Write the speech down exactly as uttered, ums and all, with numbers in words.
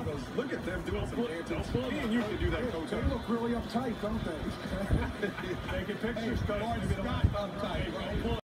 goes, look at them doing some dances. Me and you could do that, Coach. They look really uptight, don't they? Taking pictures, Hey, Coach. Lawrence Scott uptight, right?